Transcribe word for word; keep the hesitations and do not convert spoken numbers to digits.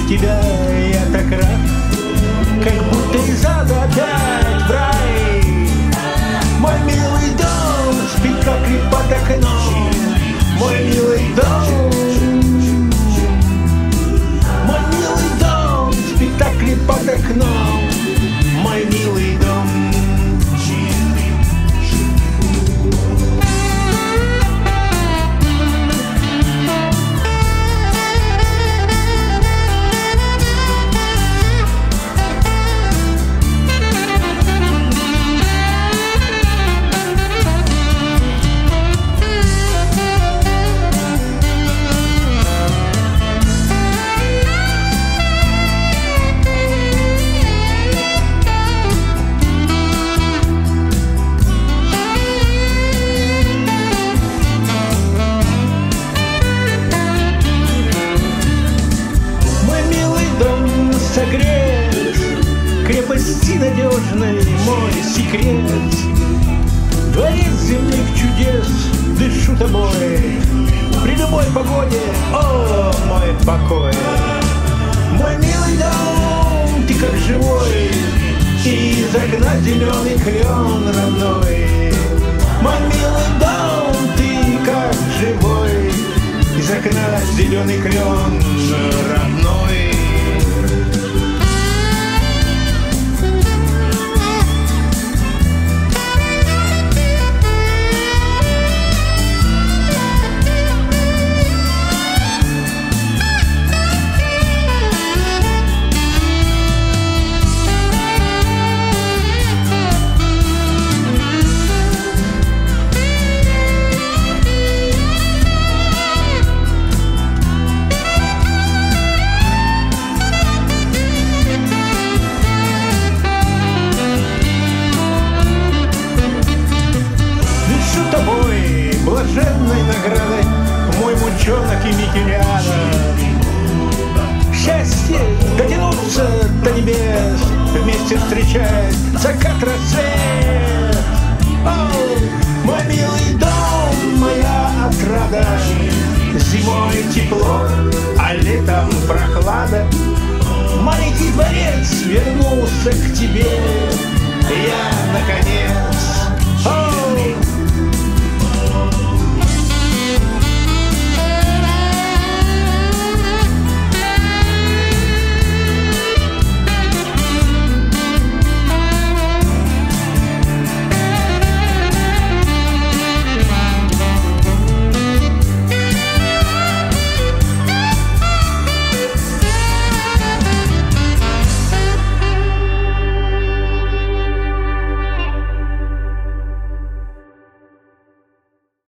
в тебя я так рад, как будто из ада опять в рай. Мой милый дом спит, как под окном. Мой милый дом, мой милый дом спит, как под окном. Мой милый дом. Согрет крепости надежной мой секрет. Дворец земных чудес, дышу тобой при любой погоде, о, мой покой. Мой милый дом, ты как живой, и из окна зеленый клен родной. Мой милый дом, ты как живой, из окна зеленый клен родной. Блаженной наградой мой мученок и Микелиана. Счастье дотянуться до небес, вместе встречать закат, рассвет. О, мой милый дом, моя отрада, зимой тепло, а летом прохлада. Маленький дворец вернулся к тебе, я